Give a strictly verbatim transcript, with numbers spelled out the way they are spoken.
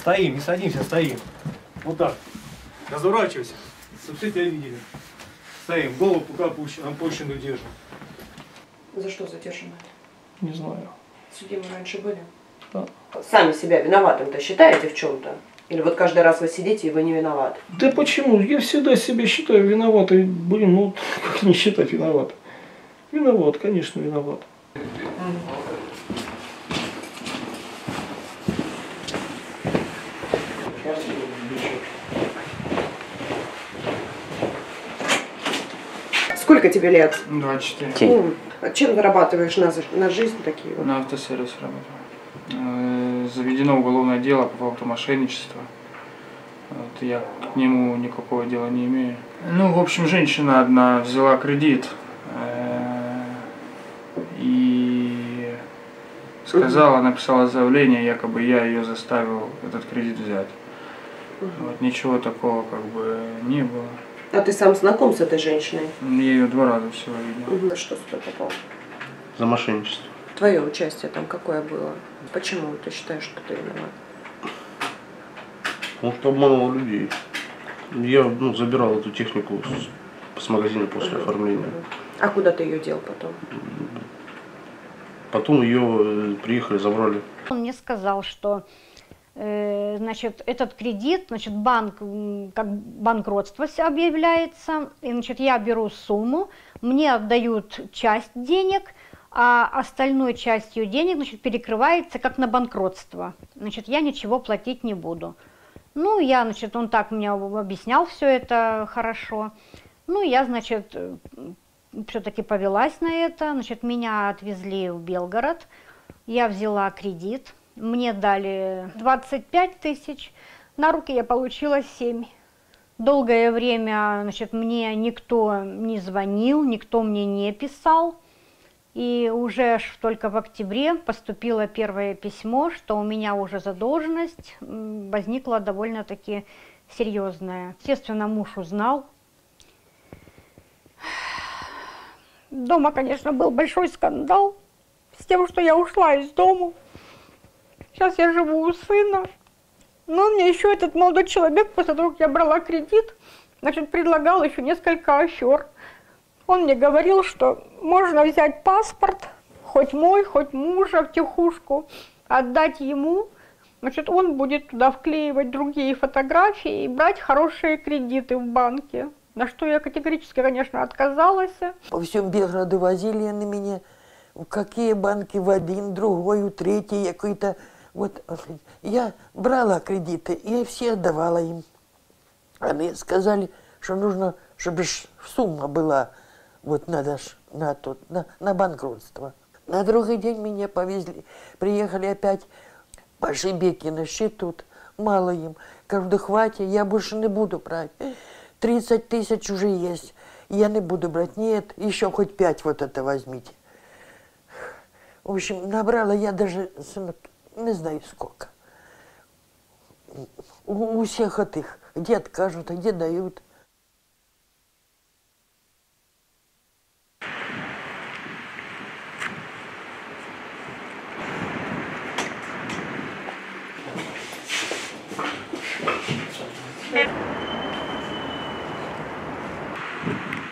Стоим, не садимся, стоим. Вот так. Разворачивайся. Чтобы все тебя видели. Стоим, голову пока опущенную, опущенную держим. За что задержаны? Не знаю. Судимы раньше были? Да. Сами себя виноватым-то считаете в чем-то? Или вот каждый раз вы сидите и вы не виноваты? Да почему? Я всегда себя считаю виноватой. Блин, ну как не считать виноват? Виноват, конечно, виноват. Сколько тебе лет? двадцать четыре. Ну, а чем зарабатываешь на, на жизнь такие вот? На автосервисе работаю. Заведено уголовное дело по факту мошенничества. Вот, я к нему никакого дела не имею. Ну, в общем, женщина одна взяла кредит э и сказала, написала заявление, якобы я ее заставил этот кредит взять. Вот, ничего такого как бы не было. А ты сам знаком с этой женщиной? Я ее два раза всего видел. Угу. Что сюда попало? За мошенничество. Твое участие там какое было? Почему ты считаешь, что ты виноват? Он что обманывал людей. Я ну, забирал эту технику с, с магазина после угу. оформления. А куда ты ее дел потом? Потом ее приехали, забрали. Он мне сказал, что э, значит, этот кредит, значит, банк, как банкротство объявляется, и значит, я беру сумму, мне отдают часть денег, а остальной частью денег, значит, перекрывается как на банкротство. Значит, я ничего платить не буду. Ну, я, значит, он так мне объяснял все это хорошо. Ну, я, значит, все-таки повелась на это. Значит, меня отвезли в Белгород, я взяла кредит, мне дали двадцать пять тысяч, на руки я получила семь. Долгое время, значит, мне никто не звонил, никто мне не писал. И уже только в октябре поступило первое письмо, что у меня уже задолженность возникла довольно-таки серьезная. Естественно, муж узнал. Дома, конечно, был большой скандал с тем, что я ушла из дома. Сейчас я живу у сына. Но мне еще этот молодой человек, после того, как я брала кредит, значит, предлагал еще несколько афер. Он мне говорил, что можно взять паспорт, хоть мой, хоть мужа, втихушку, отдать ему. Значит, он будет туда вклеивать другие фотографии и брать хорошие кредиты в банке. На что я категорически, конечно, отказалась. По всем Белгороду возили на меня, в какие банки, в один, другой, в третий, какой-то. Вот я брала кредиты и все отдавала им. Они сказали, что нужно, чтобы сумма была. Вот надо ж на, тот, на, на банкротство. На другой день меня повезли, приехали опять по Шибеке на счет тут, мало им. Кажу, да хватит, я больше не буду брать. тридцать тысяч уже есть, я не буду брать. Нет, еще хоть пять вот это возьмите. В общем, набрала я даже, сынок, не знаю сколько. У, у всех этих, где откажут, а где дают. Thank you.